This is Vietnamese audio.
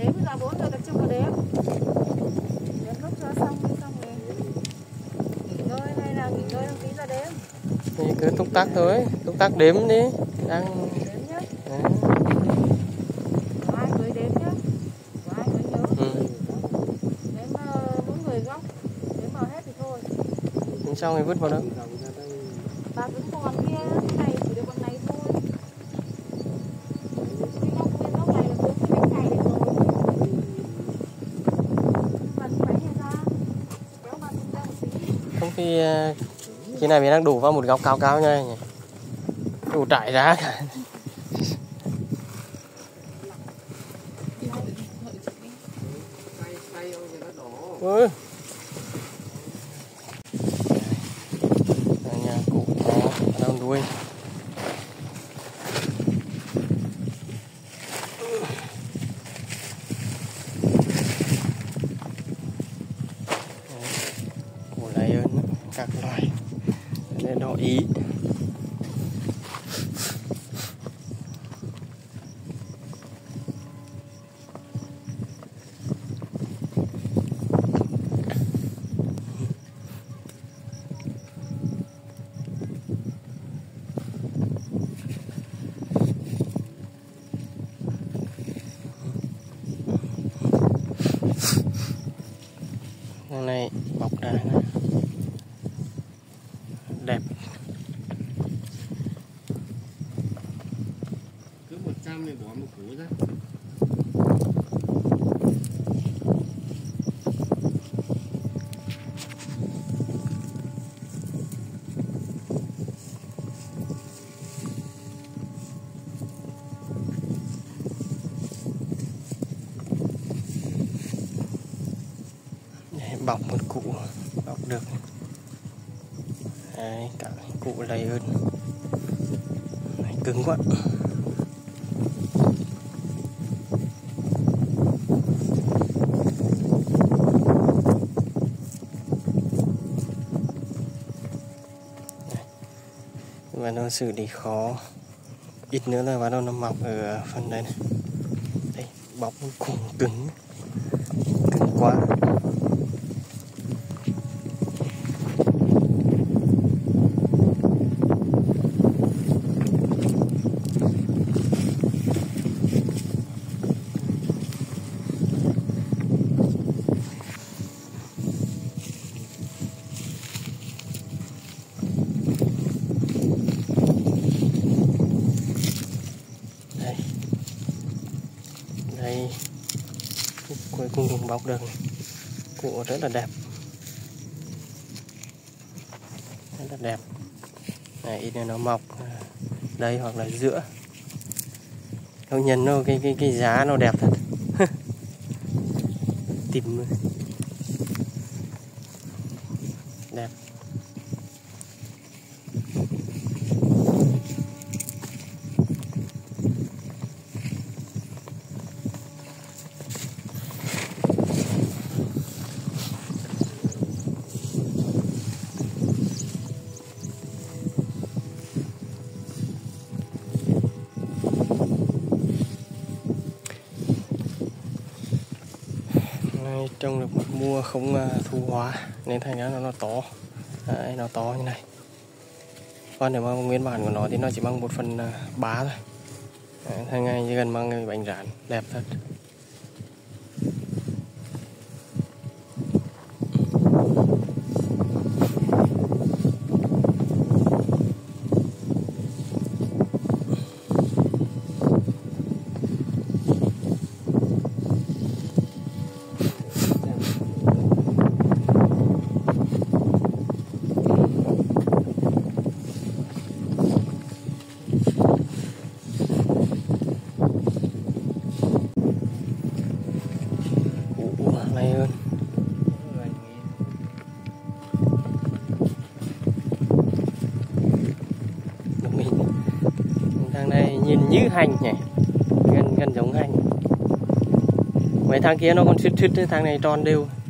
Đếm ra 4 rồi tập trung vào đếm. Đếm lúc cho xong rồi nghỉ ngơi hay là nghỉ ngơi tí ra đếm. Thì cứ túc tắc thôi, túc tắc đếm đi. Đang đếm nhá. Đấy. Có ai cưới đếm nhá. Có ai cưới nhớ. Đếm mỗi người góc. Đếm vào hết thì thôi. Đến sau thì vứt vào đó. Bà vẫn còn kia, cái này chỉ được bằng này thôi. Cái góc này là xuống cái bánh này được rồi. Bật bánh này ra. Kéo bật ra một tí. Không khi này mình đang đổ vào một góc cao cao nha. Đổ trải ra cả. Ừ. Nhà cụ đang đuôi. Củ lấy ơn các loại để đỏ ý. Hôm nay bọc đá này đẹp. Cứ 100 thì bỏ một củ ra. Bọc một củ bọc được. Đấy, cả cụ lấy ơn này, cứng quá. Và nó xử lý khó, ít nữa là bắt đầu nó mọc ở phần đây này. Đây, bọc một củ cứng quá. Đây, cuối cùng cũng bọc được. Cụ rất là đẹp, rất là đẹp. Này, ít nữa nó mọc đây hoặc là giữa. Công nhận nó cái giá nó đẹp thật. Tìm đẹp. Trồng được một mùa không thu hóa nên thành ra nó to. Đấy, nó to như này. Còn nếu mà nguyên bản của nó thì nó chỉ bằng 1/3 thôi. Đấy, thành ra như gần bằng cái bánh rán đẹp thật. Này hơn. Thằng này nhìn như hành nhỉ, gần giống hành. Mấy thằng kia nó còn sứt, thằng này tròn đều.